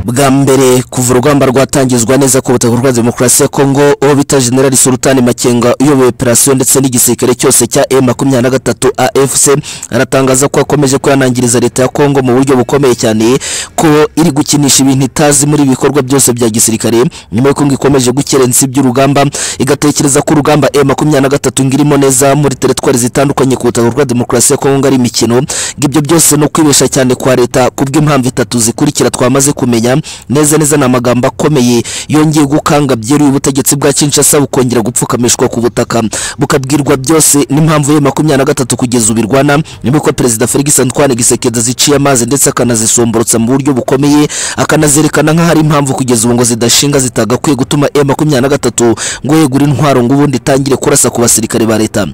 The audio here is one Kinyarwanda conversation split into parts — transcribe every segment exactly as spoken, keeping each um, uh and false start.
bwa mbere kuva urugamba rwatangizwa neza ku butaka bwa demokarasi ya Kongo aho bita General Sultan Makenga uyoboye operation ndetse n'igisirikare cyose cya M makumyabiri na gatatu A F C aratangaza ko akomeje kwanangiriza leta ya Kongo mu buryo bukomeye cyane ko iri gukinisha ibintu itazi muri bikorwa byose bya gisirikare nyuma y'uko ikomeje gukerensa iby'urugamba igatekereza ko urugamba M makumyabiri na gatatu ngirimo neza muri territoire zitandukanye ku butaka bwa demokarasi ya Kongo ari imikino ibyo byose no kwibesha cyane kwa leta kubw'impamvu itatu zikurikira twamaze kumenya neza neza na magambo akomeye yongeye gukanga byeruye ubutegetsi bwa Kinshasa bukongera gupfukamishwa ku butaka bukabwirwa byose n'impamvu ya makumyabiri na gatatu kugeza ubirwana nyuma ko Perezida Felix Antoine Tshisekedi ziciye amazi ndetse akanazisomborotsa mu buryo bukomeye akanazerekana nka hari impamvu kugeza ubu ngo zidashinga zitagakwiye gutuma M makumyabiri na gatatu ngo yegura intwaro ngo ubundi tangire kurasa ku basirikare ba leta.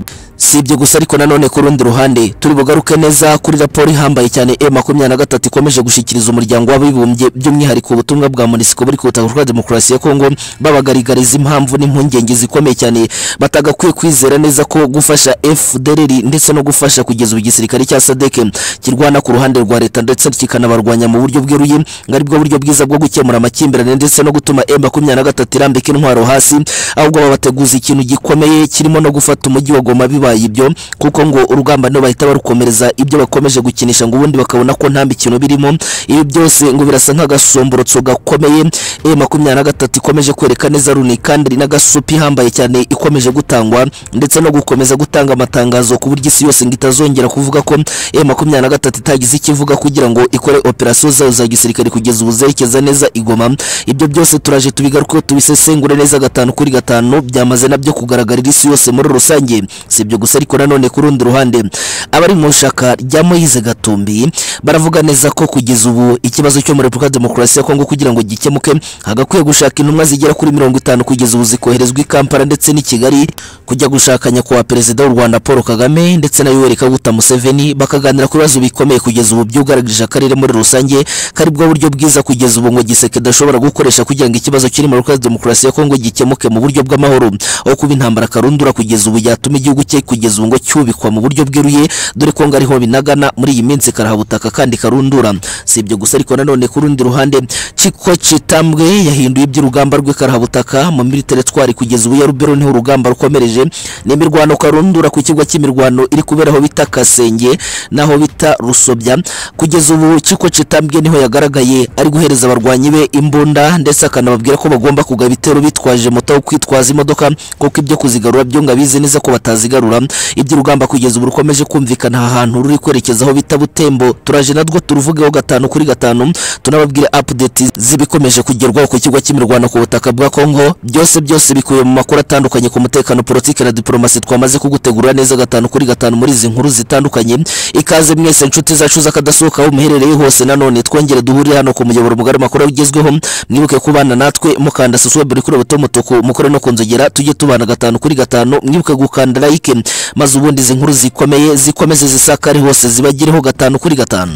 Sibye gusa ariko nanone ku rundi ruhande turi bugaruke neza kuri raporo ihambaye cyane M makumyabiri na gatatu ikomeje gushikiriza umuryango w'abibumbye by'umwihariko ubutumwa bwa MONUSCO buri ku butaka bwa demokarasi ya Kongo babagarigariza impamvu n'impungenge zikomeye cyane batagakwiye kwizera neza ko gufasha F D L R ndetse no gufasha kugeza igisirikare cya S A D C kirwana ku ruhande rwa leta ndetse kikanabarwanya mu buryo bweruye ngari bwo buryo bwiza bwo gukemura amakimbirane ndetse no gutuma M makumyabiri na gatatu irambika intwaro hasi ahubwo babateguza ikintu gikomeye kirimo no gufata umujyi wa Goma biba ibyo kuko ngo urugamba no bahita barukomereza ibyo bakomeje gukinisha ngo ubundi bakabona ko nta mikino birimo ibi byose ngo birasa nk'agasomborotso gakomeye M makumyabiri na gatatu ikomeje kwereka neza runi kandi n'agasupi hambaye cyane ikomeje gutangwa ndetse no gukomeza gutanga amatangazo ku buryo isi yose ngitazongera kuvuga ko M makumyabiri na gatatu itagize ikivuga kugira ngo ikore operation zayo za gisirikare kugeza ubuzerekeza neza igoma. Ibyo byose turaje tubigaruko tubisesengure neza gatanu kuri gatanu byamaze nabyo kugaragarira isi yose muri rusange. Sibyo gusa ariko nanone ku rundi ruhande abari mu shaka rya Moise Gatumbi baravuga neza ko kugeza ubu ikibazo cyo muri Republika Demokarasi ya Kongo kugira ngo gikemuke hagakwiye gushaka intumwa zigera kuri mirongo itanu kugeza ubu zikoherezwa i Kampala ndetse ni Kigali kujya gushakanya kwa Perezida w'u Rwanda Paul Kagame ndetse na Yoweri Kaguta Museveni bakaganira ku bibazo bikomeye kugeza ubu byugaragije akarere muri rusange kari bwo buryo bwiza kugeza ubu ngo Tshisekedi ashobora gukoresha kugira ngo ikibazo kiri muri Republika Demokarasi ya Kongo gikemuke mu buryo bw'amahoro aho kuba intambara karundura kugeza ubu yatuma igihugu cye kugeza ubu ngo cyubikwa mu buryo bweruye dore ko ngariho binagana muri iyi minsi karahabutaka kandi karundura. Sibyo gusa ariko nanone ku rundi ruhande Chiko Chitambwe yahinduye iby'urugamba rwe karahabutaka mu military twari kugeza ubu ya Rubero niho urugamba rukomereje n'imirwano karundura ku kigo cy'imirwano iri kuberaho bita Kasenge naho bita Rusobya kugeza ubu Chiko Chitambwe niho yagaragaye ari guhereza abarwanyi be imbunda ndetse akanababwira ko bagomba kugaba bitero bitwaje moto wo kwitwaza imodoka kuko ibyo kuzigarura byo ngabize neza ko batazigarura iby'urugamba kugeza ubu rukomeje kumvikana ahantu ruri kwerekeza aho bita Butembo. Turaje natwo turuvugeho gatanu kuri gatanu tunababwire update zibikomeje kugerwaho ku kigo cy'imirwano ku butaka bwa Kongo byose byose bikuye mu makuru atandukanye ku mutekano politike na diplomasi twamaze kugutegura neza gatanu kuri gatanu muri izi nkuru zitandukanye. Ikaze mwese inshuti zacu zakadasohoka aho muherereye hose nanone twongere duhurire hano ku muyoboro mugari makuru ugezweho mwibuke kubana natwe mukanda subscribe kuri buto mutuku mukore no kunzogera tujye tubana gatanu kuri gatanu mwibuke gukanda like maze ubundi izi nkuru zikomeye zikomeze zisakari hose zibagireho gatanu kuri gatanu.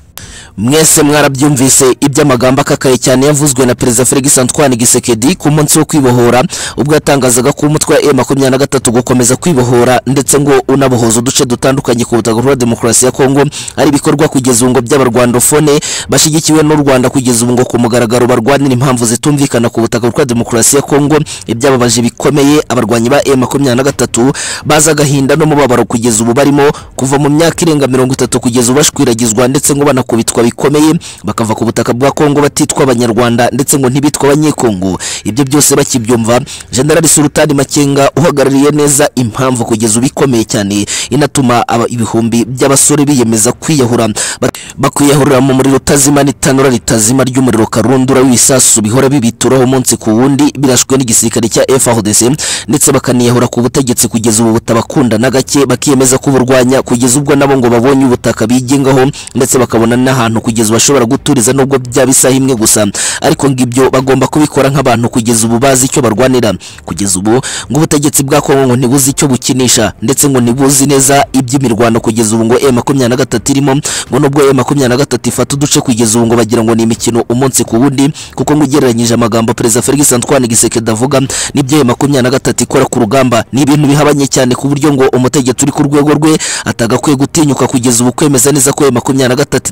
Mwese mwarabyumvise iby'amagambo akakaye cyane yavuzwe na Perezida Felix Antoine Tshisekedi ku munsi wo kwibohora ubwo yatangazaga ko umutwe wa M makumyabiri na gatatu gukomeza kwibohora ndetse ngo unabohoza uduce dutandukanye ku butaka bwa demokarasi ya Kongo ari bikorwa kugeza ngo by'abarwandofone bashigikiwe n'u Rwanda kugeza ngo ku mugaragaro barwanira impamvu zitumvikana ku butaka bwa demokarasi ya Kongo ibyababaje bikomeye abarwanyi ba M makumyabiri na gatatu baza gahinda no mubabaro kugeza ubu barimo kuva mu myaka irenga mirongo itatu kugeza ubashwiragizwa ndetse ngo banakubitwa bikomeye bakava ku butaka bwa Kongo batitwa abanyarwanda ndetse ngo ntibitwa abanyekongo. Ibyo byose bakibyumva General Sultan Makenga uhagarariye neza impamvu kugeza ubikomeye cyane inatuma aba ibihumbi by'abasore biyemeza kwiyahura bakwiyahurira mu muriro utazima n'itanura ritazima ry'umuriro karundura w'isasu bihora bibituraho umunsi ku wundi birashwe n'igisirikare cya F A R D F ndetse bakaniyahura ku butegetsi kugeza ubu butabakunda na gake bakiyemeza kuburwanya kugeza ubwo nabo ngo babonye ubutaka bigengaho ndetse bakabona n'ahantu kugeza bashobora guturiza nubwo byabisaha imwe gusa ariko ngibyo bagomba kubikora nk'abantu kugeza ubu bazi icyo barwanira. Kugeza ubu ngo ubutegetsi bwa Kongo ngo ntibuzi icyo bukinisha ndetse ngo ntibuzi neza iby'imirwano kugeza ubu ngo M makumyabiri na gatatu irimo ngo nubwo M makumyabiri na gatatu ifata uduce kugeza ubu ngo bagira ngo ni imikino umunsi ku wundi kuko ngo ugereranyije amagambo Perezida Felix Antoine Tshisekedi avuga n'ibyo M makumyabiri na gatatu ikora ku rugamba ni ibintu bihabanye cyane ku buryo ngo umutegetsi uri ku rwego rwe atagakwiye gutinyuka kugeza ubu kwemeza neza ko M makumyabiri na gatatu itagira impamvu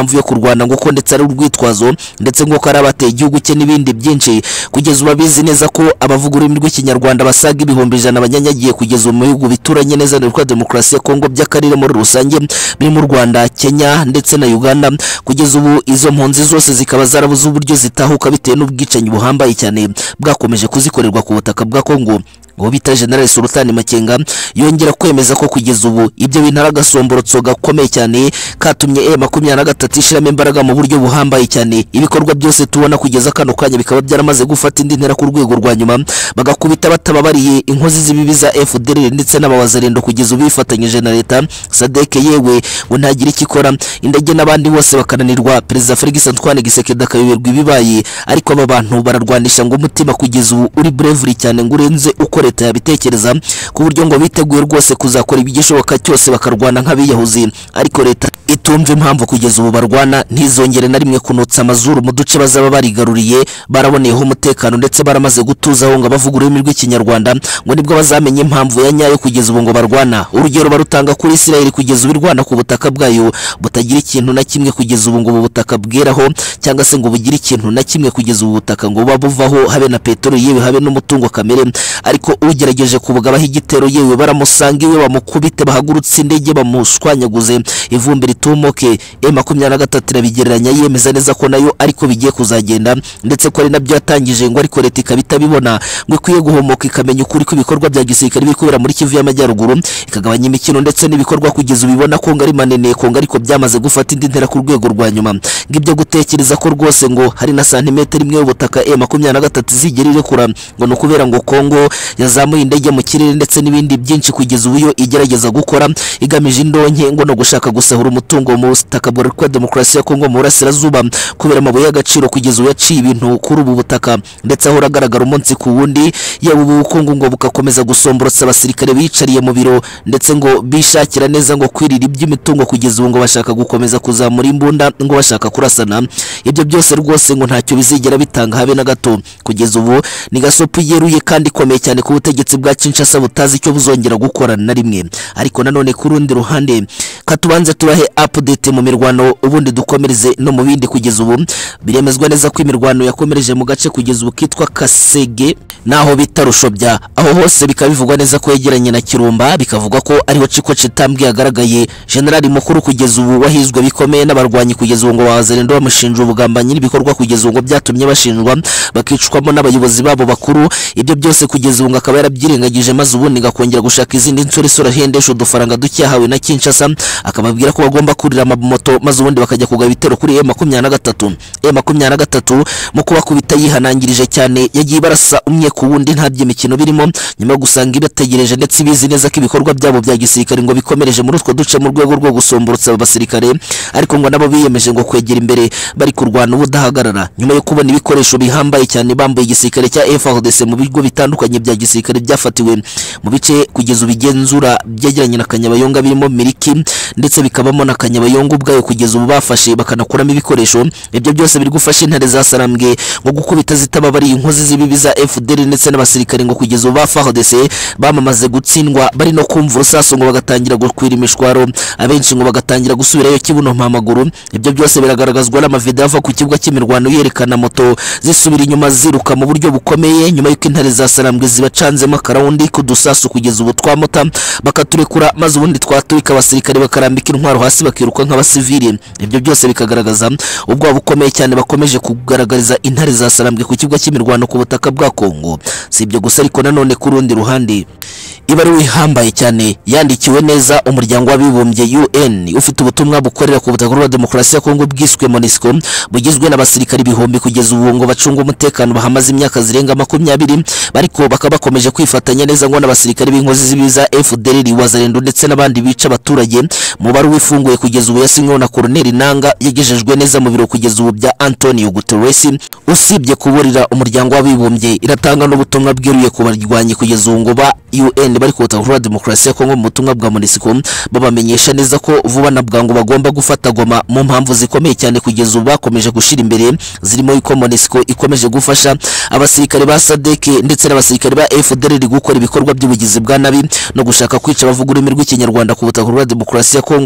impamvu yo kurwana ngo ko ndetse ari urwitwazo ndetse ngo karabateye igihugu cye n'ibindi byinshi. Kugeza ubabizi neza ko abavuga ururimi rw'ikinyarwanda basaga ibihumbi ijana abanyanyagiye kugeza mu bihugu bituranye neza na Demokarasi ya Kongo by'akarere muri rusange biri mu Rwanda, Kenya ndetse na Uganda. Kugeza ubu izo mpunzi zose zikaba zarabuze uburyo zitahuka bitewe n'ubwicanyi buhambaye cyane bwakomeje kuzikorerwa ku butaka bwa Kongo. ngo bita General Sultan Makenga yongera kwemeza ko kugeza ubu ibyo bintu aragasomborotso gakomeye cyane katumye M makumyabiri na gatatu ishiramo imbaraga mu buryo buhambaye cyane. Ibikorwa byose tubona kugeza kano kanya bikaba byaramaze gufata indi ntera ku rwego rwa nyuma, bagakubita batababariye inkozi z'ibibi za F D L R ndetse n'abawazarendo kugeza ubu bifatanyije na leta Sadek yewe ngo ntagira ikikora indege n'abandi bose bakananirwa. Perezida Felix Antoine Tshisekedi akayoberwa ibibaye, ariko aba bantu bararwanisha ngo umutima kugeza ubu uri bravery cyane ngo urenze uko leta yabitekereza, ku buryo ngo biteguye rwose kuzakora ibyishoboka cyose bakarwana nk'abiyahuzi. Ariko leta itumva impamvu kugeza ubu barwana, ntizongere na rimwe kunutsa amazuru mu duce bazaba barigaruriye baraboneyeho umutekano ndetse baramaze gutuzaho ngo abavuga ururimi rw'ikinyarwanda ngo nibwo bazamenye impamvu ya nyayo kugeza ubu ngo barwana. Urugero barutanga kuri Israel kugeza ubu irwana ku butaka bwayo butagira ikintu na kimwe kugeza ubu ngo ubu butaka bweraho cyangwa se ngo bugira ikintu na kimwe kugeza ubu butaka ngo babuvaho habe na petrol yewe habe n'umutungo kamere. Ariko ugerageje kubugabaho igitero yewe baramusanga iwe bamukubite bahagurutse indege bamushwanyaguze ivumbi ritumuke. M makumyabiri na gatatu irabigereranya yemeza neza ko nayo ariko bigiye kuzagenda ndetse ko ari nabyo yatangije ngo ariko leta ikabita bibona ngo ikwiye guhomoka ikamenya ukuri ko ibikorwa bya gisirikare biri kubera muri Kivu y'Amajyaruguru, ikagabanya imikino ndetse n'ibikorwa kugeza ubibona ko ngari manene ko ariko byamaze gufata indi ntera ku rwego rwa nyuma. Ngibyo gutekereza ko rwose ngo hari na santimetero imwe y'ubutaka M makumyabiri na gatatu zigera irekura ngo no kubera ngo Kongo yazamuye indege mu kirere ndetse n'ibindi byinshi kugeza ubu yo igerageza gukora igamije indonke ngo no gushaka gusahura umutungo mu butaka bwa Demokarasi ya Kongo mu burasirazuba kubera amabuye y'agaciro kugeza ubu yaciye ibintu kuri ubu butaka ndetse aho ragaragara umunsi ku wundi yewe ubu Kongo ngo bukakomeza gusomborotsa abasirikare bicariye mu biro ndetse ngo bishakira neza ngo kwirira iby'imitungo kugeza ubu ngo bashaka gukomeza kuzamura imbunda ngo bashaka kurasana. Ibyo byose rwose ngo ntacyo bizigera bitanga habe na gato. Kugeza ubu ni gasopo yeruye kandi komeye cyane ku butegetsi bwa Kinshasa butazi icyo buzongera gukora na rimwe. Ariko nanone ku rundi ruhande katubanze tubahe update mu mirwano ubundi dukomereze no mu bindi. Kugeza ubu biremezwa neza ko imirwano yakomereje mu gace kugeza ubu kitwa Kasege naho bita Rushobya, aho hose bikabivugwa neza ko yegeranye na Kirumba, bikavuga ko ariho Ciko Citambwe yagaragaye. General mukuru kugeza ubu wahizwe bikomeye n'abarwanyi kugeza ubu ngo bazarendo bamushinja ubugambanyi n'ibikorwa kugeza ubu byatumye bashinjwa bakicwamo n'abayobozi babo bakuru. Ibyo byose kugeza ubu akaba yarabyirengagije maze ubundi ngakongera gushaka izindi nsore sora hendesho dufaranga ducyahawe na Kinshasa, akababwira ko bagomba kurira amamoto maze ubundi bakajya kugaba ibitero kuri M makumyabiri na gatatu. M makumyabiri na gatatu mu kubakubita yihanangirije cyane yagiye barasa umwe ku wundi nta by'imikino birimo, nyuma yo gusanga ibategereje ndetse bizi neza ko ibikorwa byabo bya gisirikare ngo bikomereje muri utwo duce mu rwego rwo gusomborotsa abasirikare. Ariko ngo nabo biyemeje ngo kwegera imbere bari kurwana ubudahagarara nyuma yo kubona ibikoresho bihambaye cyane bambaye igisirikare cya F A R D C mu bigo bitandukanye bya gisirikare byafatiwe mu bice kugeza ubigenzura byegeranye na Kanyabayonga birimo Miriki ndetse bikabamo na Kanyabayonga ubwayo kugeza ubu bafashe bakanakuramo ibikoresho. Ibyo byose biri gufasha intare za Sarambwe ngo gukubita zitababari inkozi z'ibibi za F D L ndetse n'abasirikare ngo kugeza ubu F A R D C bamamaze gutsindwa bari no kumva urusaso ngo bagatangira gukwira imishwaro, abenshi ngo bagatangira gusubirayo kibuno mpamaguru. Ibyo byose biragaragazwa n'amavideo ava ku kibuga cy'imirwano yerekana moto zisubira inyuma ziruka mu buryo bukomeye nyuma y'uko intare za Sarambwe zibacanzemo akarawundi kudusaso kugeza ubu twamota bakaturekura maze ubundi twaturika abasirikare bakarambika intwaro hasi bakiruka nk'abasivili. Ibyo byose bikagaragaza ubwo bukomeye cyane bakomeje kugaragariza intare za Sarambwe ku kibuga cy'imirwano ku butaka bwa Kongo. Si ibyo gusa ariko nanone ku rundi ruhande ibaruwa ihambaye cyane yandikiwe neza umuryango w'abibumbye U N ufite ubutumwa bukorera ku butaka bwa Demokarasi ya Kongo bwiswe MONUSCO bugizwe n'abasirikari bihumbi kugeza ubu ngo bacunga umutekano bahamaze imyaka zirenga makumyabiri, bariko bakaba bakomeje kwifatanya neza ngo n'abasirikari b'inkozi z'ibiza F D L R wazarendo ndetse n'abandi bica abaturage. Mu baruwa ifunguye kugeza ubu yasinywe na Colonel Nanga yagejejwe neza mu biro kugeza ubu bya Antonio Guterres. Usibye kuburira umuryango w'abibumbye iratanga n'ubutumwa bwiruye ku barwanyi kugeza ubu ngo ba U N bari kutabura Demokarasi ya Kongo mu butumwa bwa MONUSCO babamenyesha neza ko vuba na bwangu bagomba gufata Goma mu mpamvu zikomeye cyane kugeza ubu bakomeje gushira imbere zirimo yuko MONUSCO ikomeje gufasha abasirikare ba Sadek ndetse n'abasirikare ba F D L R gukora ibikorwa by'ubugizi bwa nabi no gushaka kwica abavuga ururimi rw'ikinyarwanda ku butaka bwa Demokarasi ya Kongo.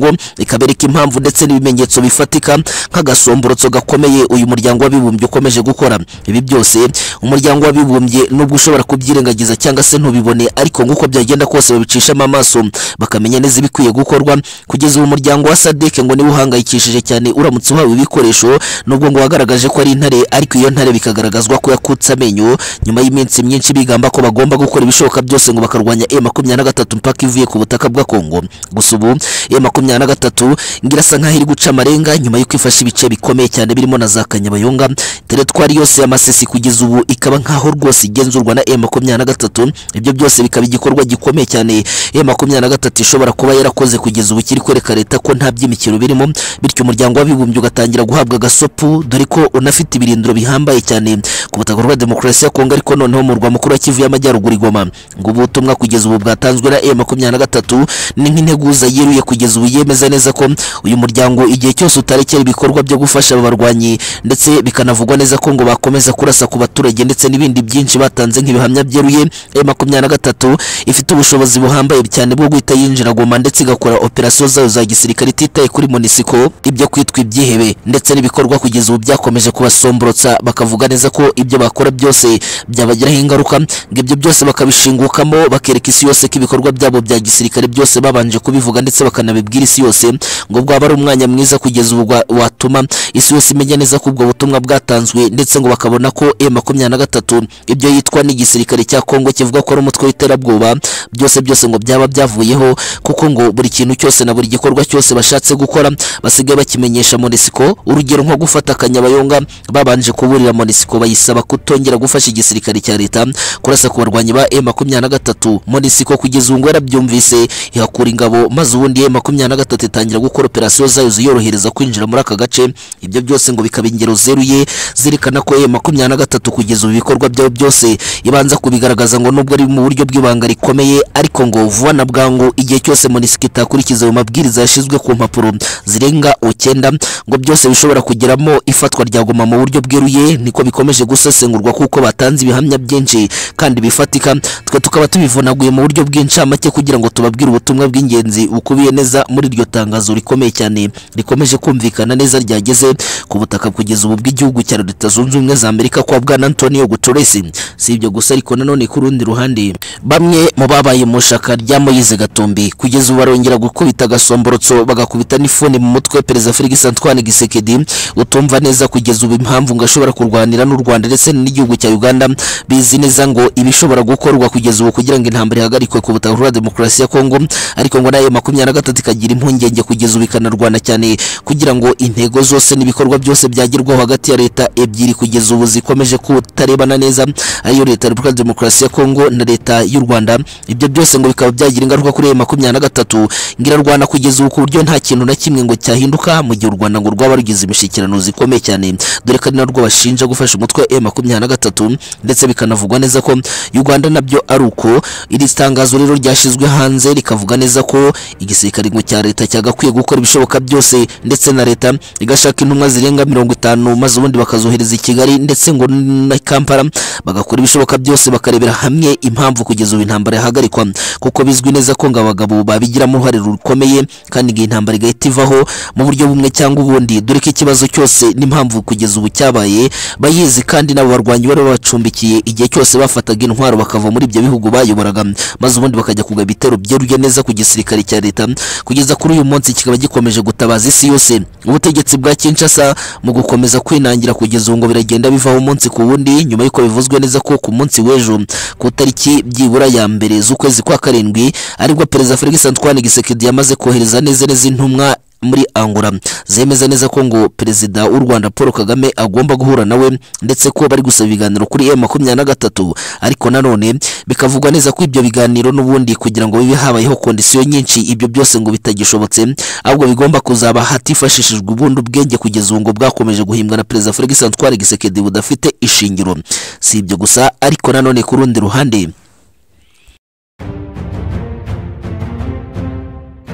bikabereka impamvu ndetse n'ibimenyetso bifatika nk'agasomborotso gakomeye uyu muryango w'abibumbye ukomeje gukora. Ibi byose umuryango w'abibumbye nubwo ushobora kubyirengagiza cyangwa se ntubibone, ariko nguko byagenda kose babicishamo amaso bakamenya neza ibikwiye gukorwa. Kugeza ubu umuryango wa Sadek ngo niwe uhangayikishije cyane uramutse uhawe ibikoresho, nubwo ngo wagaragaje ko ari intare, ariko iyo ntare bikagaragazwa ko yakutse amenyo nyuma y'iminsi myinshi bigamba ko bagomba gukora ibishoboka byose ngo bakarwanya M makumyabiri na gatatu mpaka ivuye ku butaka bwa Kongo. Gusa ubu M makumyabiri na gatatu ngirasa nkaho iri guca amarenga nyuma y'uko ifashe ibice bikomeye cyane birimo na za Kanyabayonga. Teritwari yose y'amasesi kugeza ubu ikaba nkaho rwose igenzurwa na M makumyabiri na gatatu. Ibyo byose bikaba igikorwa gikomeye cyane M makumyabiri na gatatu ishobora kuba yarakoze kugeza ubu kiri kwereka leta ko nta by'imikiro birimo, bityo umuryango w'abibumbye ugatangira guhabwa gasopu, dore ko unafite ibirindiro bihambaye cyane ku butaka bwa demokarasi ya Kongo. Ariko noneho mu rwa mukuru wa Kivu y'Amajyaruguru Igoma ngo ubutumwa kugeza ubu bwatanzwe na M makumyabiri na gatatu ni nk'integuza yiruye kugeza ubu yemeza neza ko uyu muryango igihe cyose utarekera ibikorwa byo gufasha abarwanyi, ndetse bikanavugwa neza ko ngo bakomeza kurasa ku baturage ndetse n'ibindi byinshi batanze nk'ibihamya byeruye. M makumyabiri na gatatu ifite ubushobozi buhambaye cyane bwo guhita yinjira Goma ndetse igakora operasiyo zayo za gisirikare ititaye kuri MONUSCO, ibyo kwitwa ibyihebe ndetse n'ibikorwa kugeza ubu byakomeje kubasomborotsa. Bakavuga neza ko ibyo bakora byose byabagiraho ingaruka, ngo ibyo byose bakabishingukamo bakereka isi yose ko ibikorwa byabo bya gisirikare byose babanje kubivuga ndetse bakanabibwira isi yose, ngo bwaba ari umwanya mwiza kugeza ubu watuma isi yose imenya neza ko ubwo butumwa bwatanzwe, ndetse ngo bakabona ko M makumyabiri na gatatu ibyo yitwa n'igisirikare cya Kongo kivuga ko ari umutwe w'iterabwoba byose byose ngo byaba byavuyeho, kuko ngo buri kintu cyose na buri gikorwa cyose bashatse gukora basigaye bakimenyesha MONUSCO. Urugero nko gufata Kanyabayonga babanje kuburira MONUSCO bayisaba kutongera gufasha igisirikare cya leta kurasa ku barwanyi ba M makumyabiri na gatatu. MONUSCO kugeza ubu yarabyumvise ihakura ingabo, maze ubundi M makumyabiri na gatatu itangira gukora operasiyo zayo ziyorohereza kwinjira muri aka gace. Ibyo byose ngo bikaba ingero zeruye zerekana ko M makumyabiri na gatatu kugeza ubu ibikorwa byabo byose ibanza kubigaragaza ngo nubwo ari mu buryo bw'ibanga rikomeye, ariko ngo vuba na bwangu igihe cyose MONUSCO itakurikiza ayo mabwiriza yashyizwe ku mpapuro zirenga icyenda ngo byose bishobora kugeramo ifatwa rya Goma mu buryo bweruye. Niko bikomeje gusesengurwa kuko batanze ibihamya byinshi kandi bifatika, twe tukaba tubivunaguye mu buryo bw'incamake kugira ngo tubabwire ubutumwa bw'ingenzi bukubiye neza muri iryo tangazo rikomeye cyane rikomeje kumvikana neza ryageze ku butaka kugeza ubu bw'igihugu cya Leta Zunze Ubumwe za Amerika kwa Bwana Antonio Guterres. Si ibyo gusa ariko nanone ku rundi ruhande bamwe mu babaye mu shaka rya Moise Gatumbi kugeza ubu barongera gukubita gasomborotso bagakubita n'ifuni mu mutwe Perezida Felix Antoine Tshisekedi utumva neza kugeza ubu impamvu ngo ashobora kurwanira n'u Rwanda ndetse n'igihugu cya Uganda. Bizi neza ngo ibishobora gukorwa kugeza ubu kugira ngo intambara ihagarikwe ku butaka bwa demokarasi ya Kongo, ariko ngo nayo makumyabiri na gatatu ikagira impungenge kugeza ubu ikanarwana cyane kugira ngo intego zose n'ibikorwa byose byagerwaho hagati ya leta ebyiri kugeza ubu zikomeje kutarebana neza, ariyo leta ya Repubulika Demokarasi ya Kongo na leta y'u Rwanda. Ibyo byose ngo bikaba byagira ingaruka kuri makumyabiri na gatatu ngirarwana kugeza ubu ku buryo nta kintu na kimwe ngo cyahinduka mu gihe u Rwanda ngo rwaba rugize imishyikirano zikomeye cyane, dore ko ari narwo bashinja gufasha umutwe wa makumyabiri na gatatu, ndetse bikanavugwa neza ko Uganda nabyo ari uko. Iri tangazo rero ryashyizwe hanze rikavuga neza ko igisirikare ngo cya leta cyagakwiye gukora ibishoboka byose, ndetse na leta igashaka intumwa zirenga mirongo itanu maze ubundi bakazohereza i Kigali ndetse ngo na Kampala bagakora ibishoboka byose bakarebera hamwe impamvu kugeza ubu intambara yahagarikwa, kuko bizwi neza ko ngo abagabo babigiramo uruhare rukomeye kandi ngo intambara igahita ivaho mu buryo bumwe cyangwa ubundi, dore ko ikibazo cyose n'impamvu kugeza ubu cyabaye bayizi, kandi nabo barwanyi bari babacumbikiye igihe cyose bafataga intwaro bakava muri ibyo bihugu bayoboraga maze ubundi bakajya kugaba ibitero byeruye neza ku gisirikare cya leta. Kugeza kuri uyu munsi kikaba gikomeje gutabaza isi yose. Ubutegetsi bwa Kinshasa mu gukomeza kwinangira kugeza ubu ngo biragenda bivaho umunsi ku wundi, nyuma y'uko bivuzwe neza ko ku munsi w'ejo ku tariki byibura ya mbere z'ukwezi kwa karindwi aribwo Perezida Felix Antoine Tshisekedi yamaze kohereza neza neza intumwa muri Angola zemeza neza ko ngo Perezida w'u Rwanda Paul Kagame agomba guhura nawe, ndetse ko bari gusaba ibiganiro kuri M makumyabiri na gatatu. Ariko nanone bikavugwa neza ko ibyo biganiro n'ubundi kugira ngo bibe habayeho kondisiyo nyinshi, ibyo byose ngo bitagishobotse, ahubwo bigomba kuzaba hatifashishijwe ubundi ubwenge kugeza ubu ngo bwakomeje guhimbwa na Perezida Felix Antoine Tshisekedi budafite ishingiro. Si ibyo gusa ariko nanone ku rundi ruhande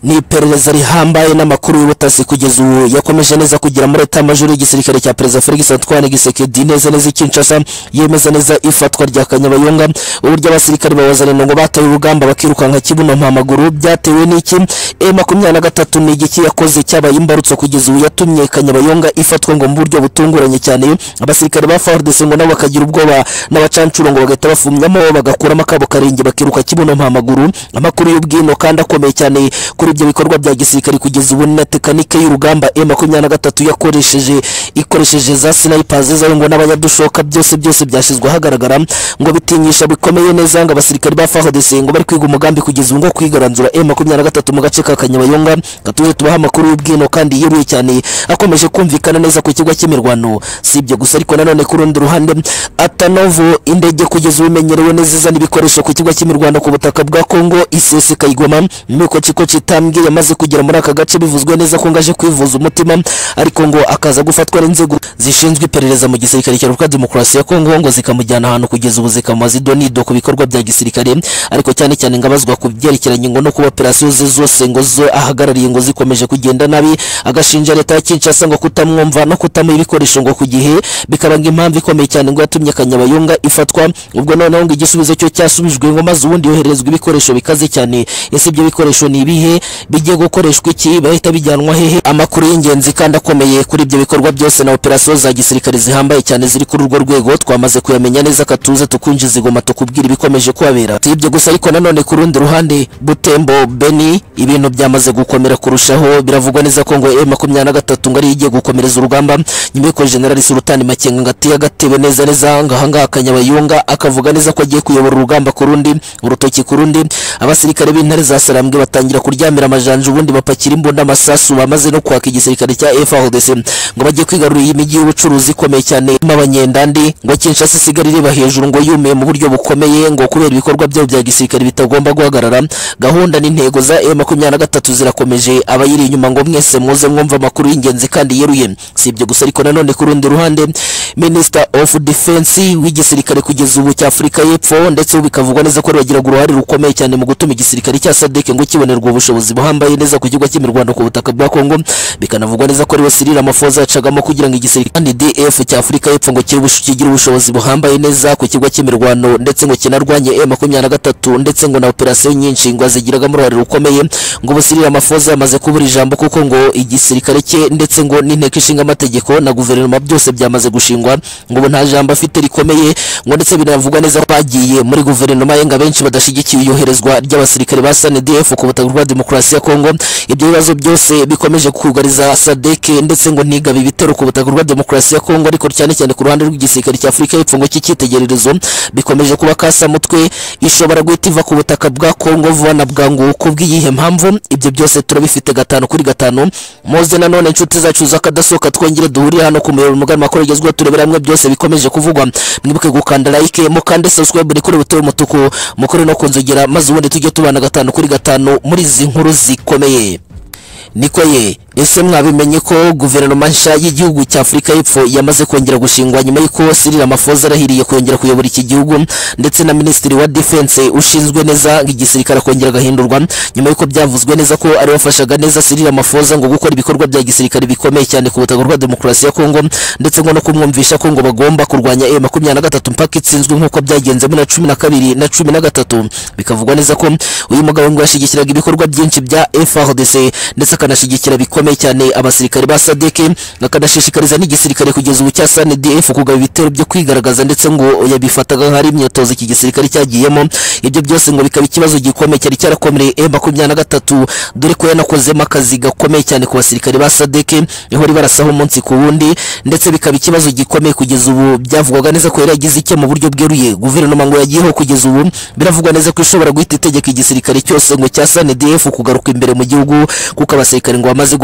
ni iperereza rihambaye n'amakuru y'ubutasi kugeza ubu yakomeje neza kugira muri leta majuru y'igisirikare cya Perezida Felix Antoine Tshisekedi neza neza Kinshasa yemeza neza ifatwa rya Kanyabayonga uburyo abasirikare babazana ngo bataye urugamba bakirukanka kibuno mpamaguru byatewe n'iki M makumyabiri na gatatu ni igiki yakoze cyabaye imbarutso kugeza ubu yatumye Kanyabayonga ifatwa ngo mu buryo butunguranye cyane abasirikare ba F A R D C ngo nabo bakagira ubwoba n'abacancuro ngo bagahita bafumyamo bagakuramo akabo karenge bakiruka kibuno mpamaguru amakuru y'ubwino kandi akomeye cyane kuri ibyo bikorwa bya gisirikare kugeza ubu na tekanike y'urugamba M makumyabiri na gatatu yakoresheje ikoresheje za snipers zayo ngo n'abanyadushoka byose byose byashizwe ahagaragara ngo bitinyisha bikomeye neza ngo abasirikare ba F A R D C ngo bari kwiga umugambi kugeza ubu ngo kwigaranzura M makumyabiri na gatatu mu gace ka Kanyabayonga gatuje tubaha amakuru y'ubwino kandi yeruye cyane akomeje kumvikana neza ku kigo cy'imirwano si ibyo gusa ariko nanone ku rundi ruhande Atanovo indege kugeza ubimenyerewe neza izana ibikoresho ku kigo cy'imirwano ku butaka bwa Kongo iseseka igoma nuko ciko citambwe yamaze kugera muri aka gace bivuzwe neza ko ngaje kwivuza umutima ariko ngo akaza gufatwa n'inzego zishinzwe iperereza mu gisirikare cya Repubulika Demokarasi ya Kongo ngo zikamujyana ahantu kugeza ubu zikamaze donido ku bikorwa bya gisirikare ariko cyane cyane ngabazwa ku byerekeranye ngo no kuba operasiyo ze zose ngo zo ahagarariye ngo zikomeje kugenda nabi agashinja leta ya Kinshasa ngo kutamwumva no kutamuha ibikoresho ngo ku gihe bikabanga impamvu ikomeye cyane ngo yatumye Kanyabayonga ifatwa ubwo noneho ngo igisubizo cyo cyasubijwe ngo maze ubundi yoherezwa ibikoresho bikaze cyane ese ibyo bikoresho ni ibihe bigiye gukoreshwa iki bahita bijyanwa hehe amakuru y'ingenzi kandi akomeye kuri ibyo bikorwa byose na operasiyo za gisirikare zihambaye cyane ziri kuri urwo rwego twamaze kuyamenya neza katuze tukunjiza igoma tukubwira ibikomeje kubabera ibyo gusa ariko nanone ku rundi ruhande Butembo Beni ibintu byamaze gukomera kurushaho biravugwa neza ko ngo M makumyabiri na gatatu ngo ari igiye gukomereza urugamba nyuma y'uko General Sultan Makenga ngatiye gatebe neza neza ngahanga Kanyabayonga akavuga neza ko agiye kuyobora urugamba ku rundi urutoki ku rundi abasirikare b'intare za Sarambwe batangira kuryamira amajanje ubundi bapakira imbunda amasasu bamaze no kwaka igisirikare cya F A R D C ngo bagiye kwigarurira imijyi y'ubucuruzi ikomeye cyane m'abanyendandi ngo Kinshasa isigarire bahejuru ngo yume mu buryo bukomeye ngo kubera ibikorwa byo bya gisirikare bitagomba guhagarara gahunda n'intego za M makumyabiri na gatatu zirakomeje abayiri inyuma ngo mwese muze mwumva amakuru y'ingenzi kandi yeruye si ibyo gusa ariko nanone ku rundi ruhande Minister of Defense w'igisirikare kugeza ubu cya Afrika y'Epfo ndetse bikavugwa neza ko bagira uruhare rukomeye cyane mu gutuma igisirikare cya S A D C ngo kibonerwa ubushobozi buhambaye neza ku kigo cy'imirwano ku butaka bwa Kongo bikanavugwa neza ko ari Cyril Ramaphosa yacagamo kugira ngo igisirikare kandi D F cya Afrika y'Epfo ngo kigira ubushobozi buhambaye neza ku kigo cy'imirwano ndetse ngo kinarwanye M makumyabiri na gatatu ndetse ngo na operasiyo nyinshi ngo azigiragamo uruhare rukomeye ngo Cyril Ramaphosa yamaze kubura ijambo kuko ngo igisirikare cye ndetse ngo n'inteko ishinga amategeko na guverinoma byose byamaze gushingwa ngo nta jambo afite rikomeye ngo ndetse binavugwa neza bagiye muri guverinoma yenga benshi badashigikiye iyoherezwa ry'abasirikare ba S N D F ku butaka bwa Demokarasi ya Kongo ibyo bibazo byose bikomeje kugariza S A D C ndetse ngo ntigabe ibitero ku butaka bwa Demokarasi ya Kongo ariko cyane cyane ku ruhande rw'igisirikare cya Afrika y'Epfo ngo cyitegererezo bikomeje kuba kasa mutwe ishobora guhita iva ku butaka bwa Kongo vuba na bwangu kubw'iyihe mpamvu ibyo byose turabifite gatanu kuri gatanu moze nanone inshuti zacu zakadasoka twongere duhurira hano ku muyoboro mugari makuru yagezweho turebera hamwe byose bikomeje kuvugwa mwibuke gukanda like mukande subscribe kuri buto umutuku mukore no kunzogera maze ubundi tujye tubana gatanu kuri gatanu muri izi nkuru zikomeye niko ye ese mwabimenye ko guverinoma nshya y'igihugu cya Afrika y'Epfo yamaze kongera gushingwa nyuma y'uko Cyril Ramaphosa arahiriye kongera kuyobora iki gihugu ndetse na Ministry wa Defense ushinzwe neza igisirikare kongera gahindurwa nyuma y'uko byavuzwe neza ko ari wafashaga neza Cyril Ramaphosa ngo gukora ibikorwa bya gisirikare bikomeye cyane ku butaka bwa Demokarasi ya Kongo ndetse ngo no kumwumvisha ko ngo bagomba kurwanya M makumyabiri na gatatu mpaka itsinzwe nk'uko byagenze muri cumi na kabiri na cumi na gatatu bikavugwa neza ko uyu mugabo ngo yashigikiraga ibikorwa byinshi bya F A R D C ndetse akanashigikira bikomeye cyane abasirikare ba S A D C nakadashishikariza n'igisirikare kugeza ubu cya S N D F kugaba ibitero byo kwigaragaza ndetse ngo yabifataga nk'ari imyitozo iki gisirikare cyagiyemo ibyo byose ngo bikaba ikibazo gikomeye cyari cyarakomereye M makumyabiri na gatatu dore ko yanakozemo akazi gakomeye cyane ku basirikare ba S A D C niho ri barasaho umunsi ku wundi ndetse bikaba ikibazo gikomeye kugeza ubu byavugwaga neza ko yari yagize icyo mu buryo bweruye guverinoma ngo yagiyeho kugeza ubu biravugwa neza ko ishobora guhita itegeka igisirikare cyose ngo cya S N D F kugaruka imbere mu gihugu kuko abasirikare ngo bamaze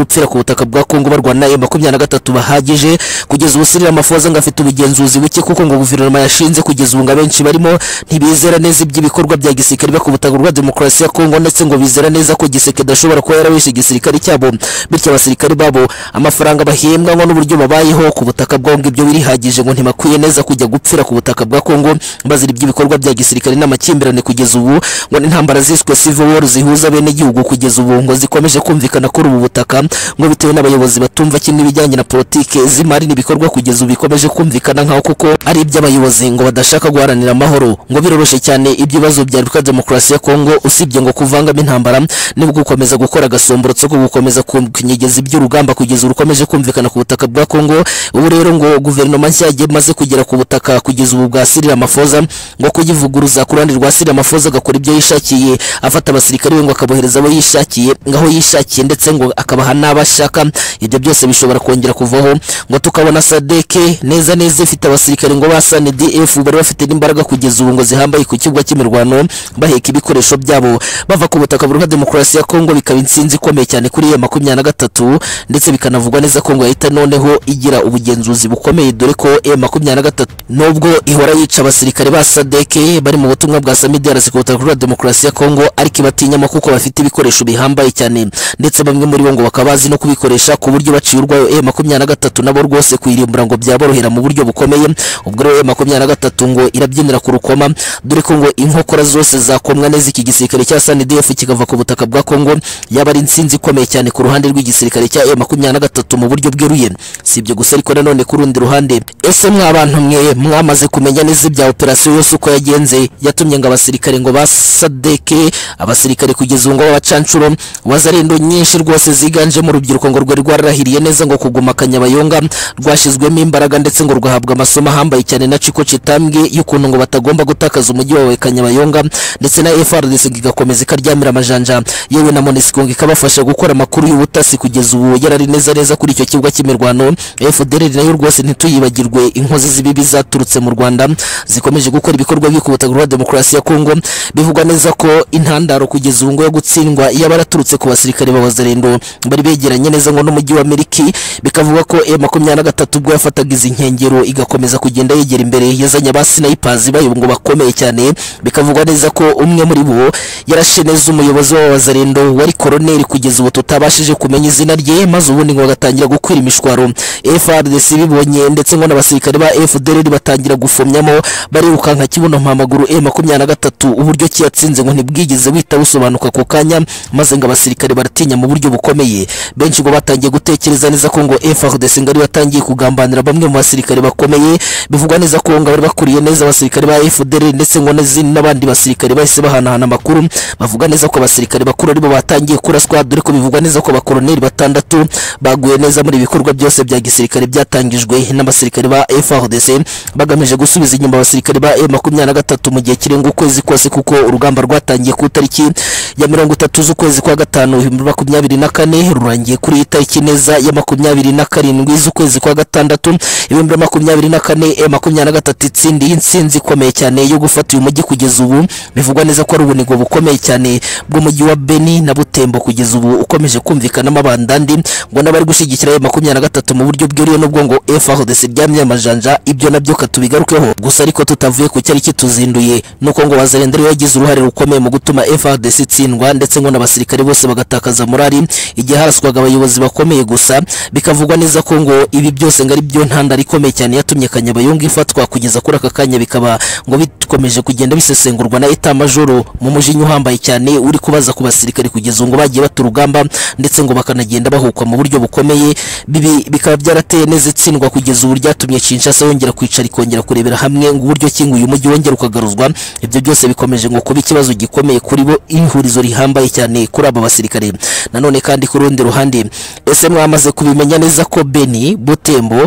gupfira ku butaka bwa Kongo barwana M makumyabiri na gatatu bahagije kugeza ubusirira amafoza ngafite ubugenzuzi buke kuko ngo guverinoma yashinze kugeza ubu ngabenshi barimo ntibizera neza iby'ibikorwa bya gisirikare byo ku butaka bwa demokarasi ya Kongo ndetse ngo bizera neza ko Tshisekedi ashobora kuba yarawishe igisirikare cyabo bityo abasirikare babo amafaranga bahembwa ngo n'uburyo babayeho ku butaka bwa ngo ibyo birihagije ngo ntimakwiye neza kujya gupfira ku butaka bwa Kongo bazira iby'ibikorwa bya gisirikare n'amakimbirane kugeza ubu ngo n'intambara ziswe civil war zihuza bene gihugu kugeza ubu ngo zikomeje kumvikana kuri ubu butaka ngo bitewe n'abayobozi batumva kimwe bijyanye na politike z'imari n'ibikorwa kugeza ubu bikomeje kumvikana nkaho kuko ari iby'abayobozi ngo badashaka guharanira amahoro ngo biroroshe cyane ibibazo bya Repubulika Demokarasi ya Kongo usibye ngo kuvangamo intambara nibwo gukomeza gukora agasomborotso ko gukomeza kunyegeza iby'urugamba kugeza urukomeje kumvikana ku butaka bwa Kongo. Ubu rero ngo guverinoma nshya maze kugera ku butaka kugeza ubu bwa Sirira Mafoza ngo kuyivuguruza ku ruhande rwa Sirira Mafoza agakora ibyo yishakiye afata abasirikare ngo akabohereza abo yishakiye ngaho yishakiye ndetse ngo akabaha n'abashaka. Ibyo byose bishobora kongera kuvaho ngo tukabona Sadeke neza neza ifite abasirikare ngo ba R D F bari bafite n'imbaraga kugeza ubu ngo zihambaye ku kibuga cy'imirwano baheka ibikoresho byabo bava ku butaka bwa demokarasi ya Kongo bikaba insinzi ikomeye cyane kuri M makumyabiri na gatatu ndetse bikanavugwa neza ko ngo yahita noneho igira ubugenzuzi bukomeye dore ko M makumyabiri na gatatu nubwo ihora yica abasirikare ba Sadeke bari mu butumwa bwa Samidiarasi ku butaka bwa demokarasi ya Kongo ariko ibatinyamo kuko bafite ibikoresho bihambaye cyane ndetse bamwe muri bo ngo bakabazi no kubikoresha ku buryo baciye urwayo M makumyabiri na gatatu nabo rwose kuyirimbura ngo byaborohera mu buryo bukomeye. Ubwo rero M makumyabiri na gatatu ngo irabyinira ku rukoma dore ko ngo inkokora zose zakomwa neza iki gisirikare cya R D F kikava ku butaka bwa Kongo yaba ari insinzi ikomeye cyane ku ruhande rw'igisirikare cya M makumyabiri na gatatu mu buryo bweruye. Si ibyo gusa ariko nanone ku rundi ruhande ese mwabantu mwe mwamaze kumenya neza ibya operasiyo yose uko yagenze yatumye ngo abasirikare ngo ba Sadeke abasirikare kugeza ngo babacancuro wazarendo nyinshi rwose ziganje mu rubyiruko ngo rwari rwarahiriye neza ngo kuguma Kanyabayonga rwashizwemo imbaraga ndetse ngo rwahabwa amasomo ahambaye cyane na Chiko Chitambwe y'ukuntu ngo batagomba gutakaza umujyi wawe Kanyabayonga ndetse na F R D C igakomeza ikaryamira amajanja yewe na MONUSCO ikabafasha gukora amakuru y'ubutasi kugeza ubu yarari neza neza kuri icyo kibuga cy'imirwano. F D L nayo rwose ntituyibagirwe inkozi z'ibibi zaturutse mu Rwanda zikomeje gukora ibikorwa byo kubutagura demokarasi ya Kongo bivugwa neza ko intandaro kugeza ubu ngo yo gutsindwa yabaraturutse ku basirikare b'abazarendo bari begeranye neza ngo n'umujyi wa Amerika bikavuga ko M makumyabiri na gatatu bwo yafataga izi nkengero igakomeza kugenda yegera imbere yazanye abasinayipazi bayo ngo bakomeye cyane bikavugwa neza ko umwe muri bo yarashe neza umuyobozi w'abazarendo wari koroneri kugeza ubu tutabashije kumenya izina rye maze ubundi ngo bagatangira gukwira imishwaro. F R D C bibonye ndetse ngo n'abasirikare ba F D L batangira gufomyamo bariruka nka kibuno mpamaguru M makumyabiri na gatatu uburyo kiyatsinze ngo ntibwigeze wita busobanuka ku kanya maze ngo abasirikare baratinya mu buryo bukomeye. Benshi ngo batangiye gutekereza neza ko ngo F R D C ngari batangiye kugambanira bamwe mu basirikare bakomeye bivugwa neza ko ngo bari bakuriye neza abasirikare ba F D L ndetse ngo n'abandi basirikare bahise bahanahana amakuru bavuga neza ko abasirikare bakuru aribo batangiye kuraswa dore ko bivugwa neza ko abakoroneri batandatu baguye neza muri ibikorwa byose bya gisirikare byatangijwe n'abasirikare ba F R D C bagamije gusubiza inyuma abasirikare ba M makumyabiri na gatatu mu gihe kirenga ukwezi kose kuko urugamba rwatangiye ku tariki ya mirongo itatu z'ukwezi kwa gatanu bibiri na makumyabiri na kane rurangiye kuri tariki neza ya makumyabiri na karindwi z'ukwezi kwa gatandatu ibihumbi bibiri na makumyabiri na kane. M makumyabiri na gatatu itsindiye intsinzi ikomeye cyane yo gufata uyu mujyi kugeza ubu bivugwa neza ko ari ubunigo bukomeye cyane bw'umujyi wa Beni na Butembo kugeza ubu ukomeje kumvikanamo abandandi ngo n'abari gushyigikira M makumyabiri na gatatu mu buryo bwuriye n'ubwo ngo F R D C ryamye amajanja ibyo nabyo katubigarukeho gusa ariko tutavuye ku cyari kituzinduye nuko ngo wazarendere yagize uruhare rukomeye mu gutuma F R D C itsindwa ndetse ngo n'abasirikare bose bagatakaza morali igihe haraswaga abayobozi bakomeye gusa bikavugwa neza ko ngo ibi byose ngari byo ntandaro ikomeye cyane yatumye Kanyabayonga ifatwa kugeza kuri aka kanya bikaba ngo bikomeje kugenda bisesengurwa na eta majoro mu mujinyo uhambaye cyane uri kubaza ku basirikare kugeza ngo bagiye baturugamba ndetse ngo bakanagenda bahukwa mu buryo bukomeye bibi bikaba byarateye neza itsindwa kugeza ubu ryatumye Kinshasa yongera kwicara ikongera kurebera hamwe ngo uburyo kinguye umujyi wongera ukagaruzwa. Ibyo byose bikomeje ngo kuba ikibazo gikomeye kuri bo ihurizo rihambaye cyane kuri abo basirikare. Nanone kandi ku rundi ruhande ese mwamaze kubimenya neza ko Beni Butembo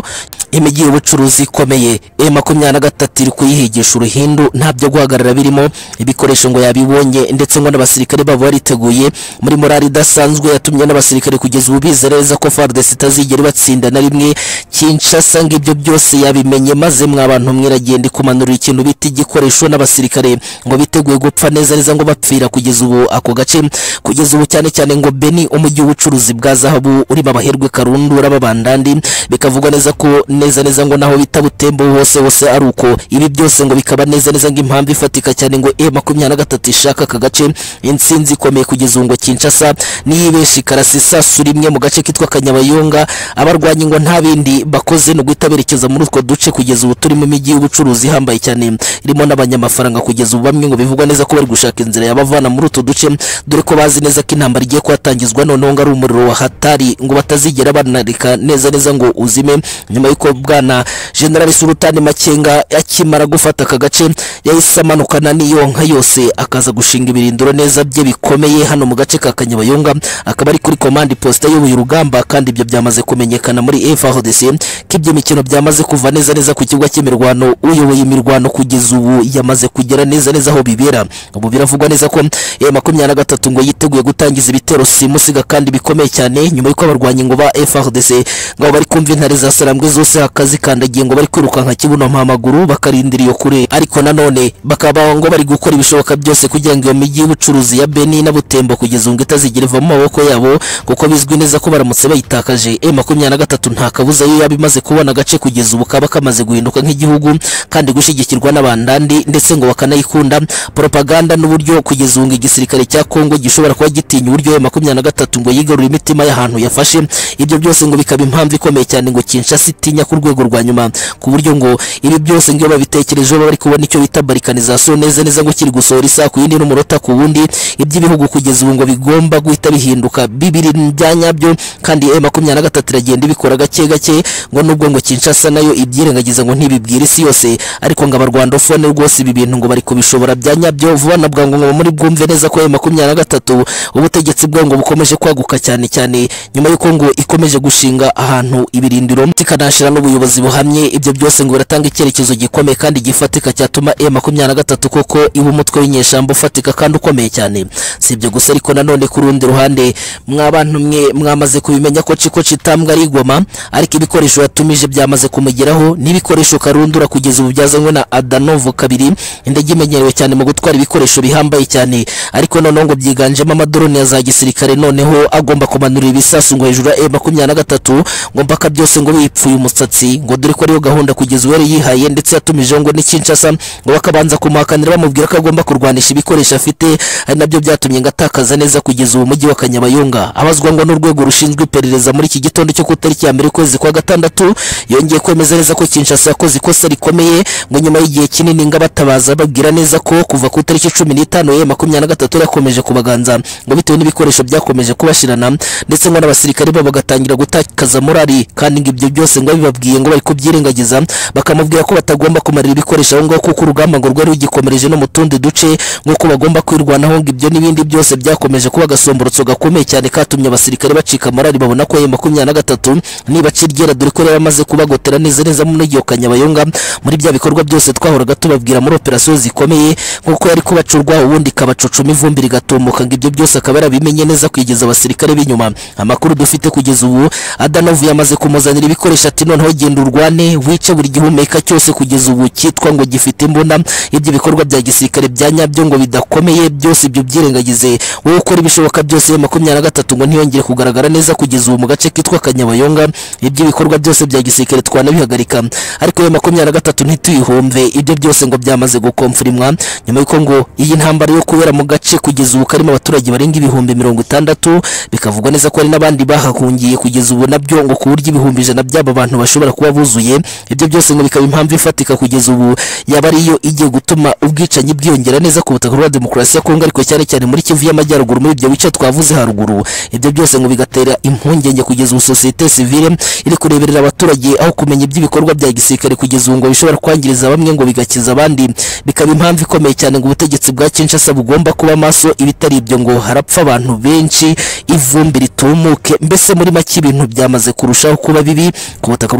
imijyi y'ubucuruzi ikomeye M makumyabiri na gatatu iri kuyihigisha uruhindu ntabyo guhagarara birimo ibikoresho ngo yabibonye ndetse ngo n'abasirikare babo bariteguye muri morali idasanzwe yatumye n'abasirikare kugeza ubu bizereza ko F A R D C itazigera batsinda na rimwe. Kinshasa ngo ibyo byose yabimenye maze mwabantu mwiragenda kumanura ikintu bita igikoresho n'abasirikare ngo biteguye gupfa neza neza ngo bapfira kugeza ubu ako gace kugeza ubu cyane cyane ngo Beni umujyi w'ubucuruzi bwa zahabu uri babaherwe karundura babandandi bikavugwa neza ko neza neza ngo naho bita Butembo hose hose ari uko ibi byose ngo bikaba neza neza ngo impamvu ifatika cyane ngo M makumyabiri na gatatu ishaka aka gace insinzi ikomeye kugeza ubu ngo Kinshasa niyibeshi karasisa surimwe mu gace kitwa Kanyabayonga abarwanyi ngo nta bindi bakoze no guitaberekeza muri utwo duce kugeza ubu turi mu mijyi y'ubucuruzi hambaye cyane irimo n'abanyamafaranga kugeza ubu bamwe ngo bivugwa neza ko bari gushaka inzira yabavana muri utwo duce dore ko bazi neza ko intambara igiye kwatangizwa none ngo ari umuriro wa hatari ngo batazigera banarika neza neza ngo uzime nyuma yuko bwana General Sultan Makenga yakimara gufata aka gace yahise amanukana n'iyo nka yose akaza gushinga ibirindiro neza bye bikomeye hano mu gace ka Kanyabayonga akaba ari kuri command post y'ubuye urugamba kandi ibyo byamaze kumenyekana muri F A R D C k'ibyo mikino byamaze kuva neza neza ku kibuga cy'imirwano uyoboye imirwano kugeza ubu yamaze kugera neza neza aho bibera. Ubu biravugwa neza ko M makumyabiri na gatatu ngo yiteguye gutangiza ibitero simusiga kandi bikomeye cyane nyuma yuko abarwanyi ngo ba F A R D C ngo bari kumva intare za Sarambwe zose akazi kandagiye ngo bari kwiruka nka kibuno mpamaguru bakarindira iyo kure ariko nanone bakaba ngo bari gukora ibishoboka byose kugira ngo iyo mijyi y'ubucuruzi ya Beni na Butembo kugeza ngo itazigera iva mu maboko yabo kuko bizwi neza ko baramutse bayitakaje M makumyabiri na gatatu nta kabuza yo yabimaze kubona agace kugeza ubu kaba kamaze guhinduka nk'igihugu kandi gushigikirwa n'abandandi ndetse ngo bakanayikunda propaganda n'uburyo kugeza ubu igisirikare cya Kongo gishobora kuba gitinya uburyo M makumyabiri na gatatu ngo yigarura imitima y'ahantu yafashe ibyo byose ngo bikaba impamvu ikomeye cyane ngo Kinshasa itinya ku rwego rwa nyuma ku buryo ngo ibi byose ngo babitekereje bari kubona icyo bita balkanization neza neza ngo kiri gusohora isa ku yindi n'umurota ku wundi iby'ibihugu kugeza ubu ngo bigomba guhita bihinduka bibiri byanyabyo kandi M makumyabiri na gatatu iragenda ibikora gake gake ngo nubwo ngo Kinshasa nayo ibyirengagiza ngo ntibibwira isi yose ariko ngo abarwandofone rwose ibi bintu ngo bari kubishobora byanyabyo vuba na bwangu ngo muri bwumve neza ko M makumyabiri na gatatu ubutegetsi bwo ngo bukomeje kwaguka cyane cyane nyuma yuko ngo ikomeje gushinga ahantu ibirindiro tikanashira n'ubuyobozi buhamye ibyo byose ngo biratanga icyerekezo gikomeye kandi gifatika cyatuma M makumyabiri na gatatu koko iba umutwe w'inyeshambo ufatika kandi ukomeye cyane. Si ibyo gusa ariko nanone ku rundi ruhande mwabantu mwe mwamaze kubimenya ko ciko citambwa ari igoma ariko ibikoresho yatumije byamaze kumugeraho n'ibikoresho karundura kugeza ubu byazanywe na Adanovo kabiri indege imenyerewe cyane mu gutwara ibikoresho bihambaye cyane ariko none ngo byiganjemo amadrone ya za gisirikare noneho agomba kumanura ibisasu ngo hejuru ya M makumyabiri na gatatu ngo mpaka byose ngo bipfuye umusatsi ngo dore ko ariyo gahunda kugeza uwere yihaye ndetse yatumije ngo ni Kinshasa ngo bakabanza kumuhakanira bamubwira ko agomba kurwanisha ibikoresho afite ari nabyo byatumye ngatakaza neza kugeza ubu mujyi wa Kanyabayonga abazwa ngo n'urwego rushinzwe iperereza muri iki gitondo cyo ku tariki ya mbere kwezi kwa gatandatu yongeye kwemeza neza ko Kinshasa yakoze ikosa rikomeye ngo nyuma y'igihe kinini ngo batabaza babwira neza ko kuva ku tariki cumi n'itanu M makumyabiri na gatatu yakomeje kubaganza ngo bitewe n'ibikoresho byakomeje kubashirana ndetse ngo n'abasirikare babo bagatangira gutakaza morali kandi ngo ibyo byose ngo bibabwiye ngo bari kubyirengagiza bakamubwira ko batagomba kumarira ibikoresho aho ngo kuko urugamba ngo rwari rugikomereje no mu tundi duce ngo ko bagomba kwirwanaho ngo ibyo n'ibindi byose byakomeje kuba gasomborotso gakomeye cyane katumye abasirikare bacika morali babona ko M makumyabiri na gatatu niba cirgera dore ko yamaze kubagotera neza neza mu mujyi wa Kanyabayonga muri bya bikorwa byose twahoraga tubabwira muri operation zikomeye nkuko yari kubacurwa ubundi kabacucuma ivumbi rigatumuka ngo ibyo byose akaba yarabimenye neza kwigeza abasirikare b'inyuma. Amakuru dufite kugeza ubu Adanovu yamaze kumuzanira ibikoresho ati noneho genda urwane wice buri gihumeka cyose kugeza ubu cyitwa ngo gifite imbunda ibyo bikorwa bya gisirikare byanyabyo ngo bidakomeye byose ibyo byirengagize wowe ukora ibishoboka byose M makumyabiri na gatatu ngo ntiyongere kugaragara neza kugeza ubu mu gace kitwa Kanyabayonga ibyo bikorwa byose bya gisirikare twanabihagarika ariko M makumyabiri na gatatu ntituyihomve ibyo byose ngo byamaze gukomfirmwa nyuma yuko ngo iyi ntambara yo kubera mu gace kugeza ubu karimo abaturage barenga ibihumbi mirongo itandatu bikavugwa neza ko ari nabandi bahahungiye kugeza ubu nabyo ngo ku buryo ibihumbi ijana by'aba bantu bashobora kuba buzuye ibyo byose ngo bikaba impamvu ifatika kugeza ubu yaba ariyo igiye gutuma ubwicanyi bwiyongera neza ku butaka bwa demokarasi ya Kongo ariko cyane cyane muri Kivu y'Amajyaruguru muri ibyo bice twavuze haruguru ibyo byose ngo bigatera impungenge kugeza ubu societe civile iri kureberera abaturage aho kumenya iby'ibikorwa bya gisirikare kugeza ubu ngo bishobora kwangiriza bamwe ngo bigakiza abandi bikaba impamvu ikomeye cyane ngo ubutegetsi bwa Kinshasa bugomba kuba maso ibitari ibyo ngo harapfa abantu benshi ivumbi ritumuke mbese muri make ibintu byamaze kurushaho kuba bibi ku butaka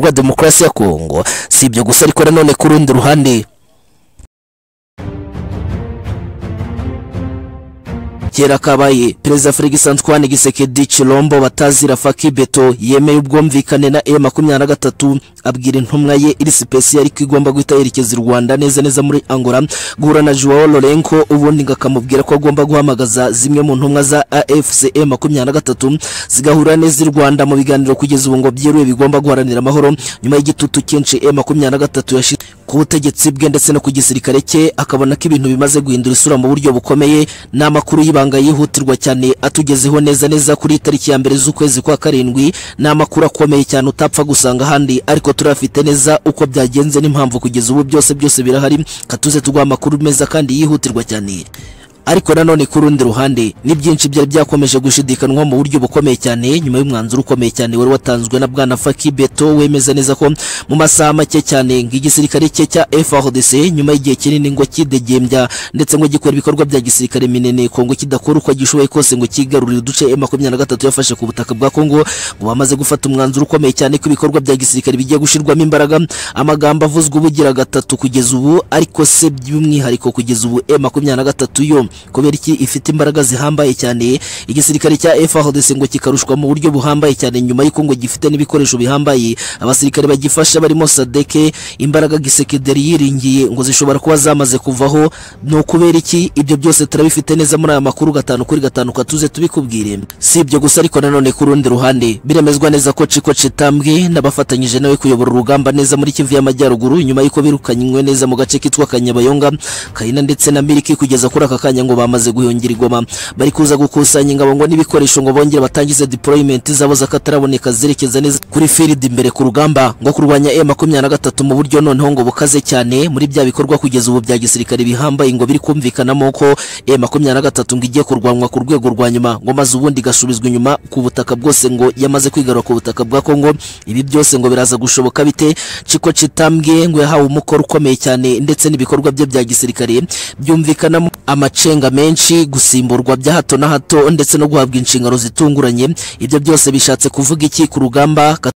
rwa demokarasi ya Kongo. Si ibyo gusa ariko nanone ku rundi ruhande kera kabaye Perezida Felix Antoine Tshisekedi Chilombo batazira Faki Beto yemeye ubwumvikane na M makumyabiri na gatatu abwira intumwa ye iri special ko igomba guhita yerekeza u Rwanda neza neza muri Angola guhura na Joao Lourenco, ubundi ngakamubwira ko agomba guhamagaza zimwe mu ntumwa za A F C M makumyabiri na gatatu zigahura neza u Rwanda mu biganiro kugeza ubu ngo byeruye bigomba guharanira amahoro nyuma y'igitutu cyinshi M makumyabiri na gatatu yashyize ku butegetsi bwe ndetse no ku gisirikare cye, akabona ko ibintu bimaze guhindura isura mu buryo bukomeye. N'amakuru y'ibanga yihutirwa cyane atugezeho neza neza kuri tariki ya mbere z'ukwezi kwa karindwi, n'amakuru akomeye cyane utapfa gusanga handi, ariko turafite neza uko byagenze n'impamvu kugeza ubu byose byose birahari. Katuze tugwa amakuru meza kandi yihutirwa cyane. Ariko nanone ku rundi ruhande ni byinshi byari byakomeje gushidikanwa mu buryo bukomeye cyane nyuma y'umwanzuro ukomeye cyane wari watanzwe na bwana Faki Beto wemeza neza ko mu masaha make cyane ng'igisirikare cye cya F A R D C nyuma y'igihe kinini ngo kidegembya ndetse ngo gikora ibikorwa bya gisirikare minene Kongo kidakora uko gishoboye kose ngo kigarurire uduce M makumyabiri na gatatu yafashe ku butaka bwa Kongo, ngo bamaze gufata umwanzuro ukomeye cyane ko ibikorwa bya gisirikare bigiye gushirwamo imbaraga. Amagambo avuzwe ubugira gatatu kugeza ubu, ariko se by'umwihariko kugeza ubu M makumyabiri na gatatu yo kubera iki ifite imbaraga zihambaye cyane. Igisirikare cya F A R D C ngo kikarushwa mu buryo buhambaye cyane nyuma y'uko ngo gifite n'ibikoresho bihambaye. Abasirikare bagifasha barimo Sadeke, imbaraga Tshisekedi yiringiye ngo zishobora kuba zamaze kuvaho. No kubera iki ibyo byose turabifite neza muri aya makuru gatanu kuri gatanu katuze tubikubwire. Si ibyo gusa ariko nanone ku rundi ruhande biremezwa neza ko Chiko Chitambwe n'abafatanyije nawe kuyobora urugamba neza muri Kivu y'Amajyaruguru nyuma y'uko birukanywe neza mu gace kitwa Kanyabayonga, Kayina ndetse na Miliki kugeza kuri aka kanya ngo bamaze guhongera igoma. Bari kuza gukusanya ingabo ngo n'ibikoresho ngo bongere batangize deployment zabo zakataraboneka zerekeza neza kuri field imbere ku rugamba ngo kurwanya M makumyabiri na gatatu mu buryo noneho ngo bukaze cyane. Muri bya bikorwa kugeza ubu bya gisirikare bihambaye ngo biri kumvikanamo ko M makumyabiri na gatatu ngo igiye kurwanwa ku rwego rwa nyuma ngo maze ubundi gasubizwa inyuma ku butaka bwose ngo yamaze kwigarura ku butaka bwa Kongo. Ibi byose ngo biraza gushoboka bite? Chiko Chitambwe ngo yahawe umukoro ukomeye cyane ndetse n'ibikorwa bye bya gisirikare byumvikanamo amacenga menshi, gusimburwa bya hato na hato ndetse no guhabwa inshingano zitunguranye. Ibyo byose bishatse kuvuga iki ku rugamba?